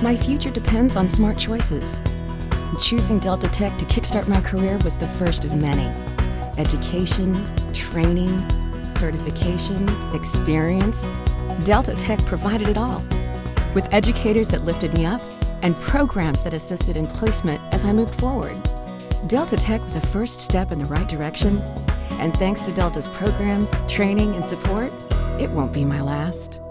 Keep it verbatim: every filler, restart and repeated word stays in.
My future depends on smart choices. Choosing Delta Tech to kickstart my career was the first of many. Education, training, certification, experience. Delta Tech provided it all, with educators that lifted me up and programs that assisted in placement as I moved forward. Delta Tech was a first step in the right direction, and thanks to Delta's programs, training, and support, it won't be my last.